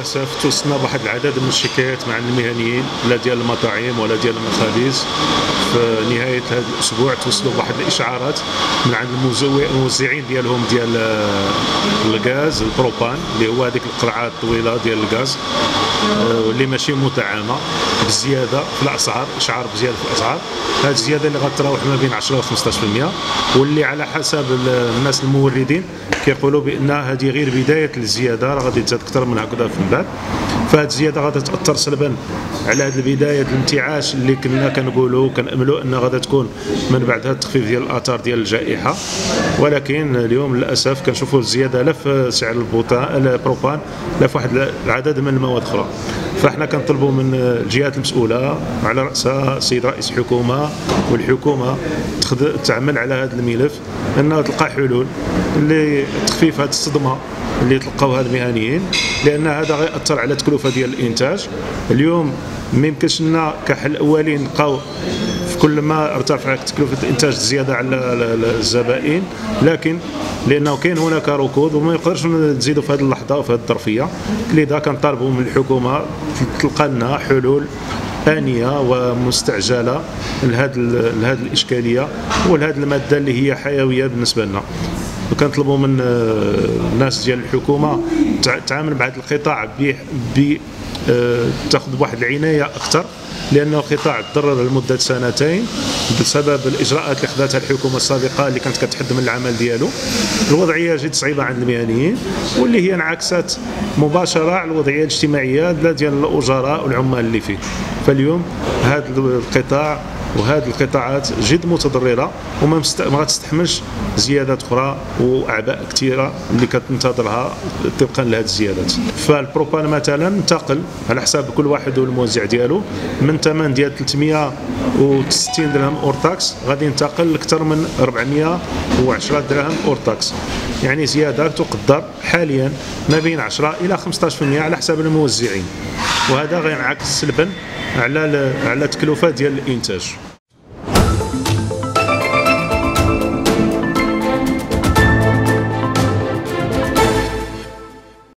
للاسف توصلنا بواحد العدد من الشكايات مع المهنيين لا ديال المطاعم ولا ديال المخابز. في نهايه هذا الاسبوع توصلوا بواحد الاشعارات من عند الموزعين ديالهم ديال الغاز البروبان اللي هو هذيك القرعه الطويله ديال الغاز واللي ماشي مدعمه بالزياده في الاسعار، اشعار بزياده في الاسعار. هذه الزياده اللي غتراوح ما بين 10 و 15%، واللي على حسب الناس الموردين كيقولوا بان هذه غير بدايه الزياده، راه غادي تزاد اكثر من هكذا في بعد. فهذه الزياده غادي تاثر سلبا على هذه البدايه الانتعاش اللي كنا كنقولوا وكناملوا انها غادي تكون من بعد هذا التخفيف ديال الاثار ديال الجائحه. ولكن اليوم للاسف كنشوفوا الزياده لا في سعر البروبان لا في واحد العدد من المواد اخرى. فاحنا كنطلبوا من الجهات المسؤوله على راسها السيد رئيس الحكومه والحكومه تعمل على هذا الملف انها تلقى حلول اللي تخفيف هذه الصدمه اللي تلقاوها المهنيين، لان هذا غيأثر على التكلفه ديال الانتاج. اليوم ما يمكنش لنا كحل اولي نبقاو كل ما ارتفعت تكلفه الانتاج زياده على الزبائن، لكن لانه كاين هناك ركود وما نقدرش نزيدوا في هذه اللحظه وفي هذه الظرفيه. لذا كنطالبوا من الحكومه تلقى لنا حلول آنية ومستعجلة لهذه الإشكالية ولهذه المادة اللي هي حيوية بالنسبة لنا. وكنطلبوا من الناس ديال الحكومة تعامل مع هذا القطاع تاخذ بواحد العناية أكثر، لأنه القطاع تضرر لمدة سنتين بسبب الإجراءات اللي خذتها الحكومة السابقة اللي كانت كتحد من العمل ديالو. الوضعية جد صعيبة عند المهنيين، واللي هي انعكست مباشرة على الوضعية الاجتماعية ديال الأجراء والعمال اللي فيه. فاليوم هذا القطاع وهذه القطاعات جد متضرره وما غتستحملش زيادات اخرى واعباء كثيره اللي كتنتظرها طبقا لهذه الزيادات. فالبروبان مثلا انتقل على حساب كل واحد والموزع ديالو من ثمن ديال 360 درهم اور تاكس غادي ينتقل لاكثر من 410 درهم اور تاكس، يعني زياده تقدر حاليا ما بين 10 الى 15% على حساب الموزعين، وهذا غينعكس سلبا على التكلفه ديال الانتاج.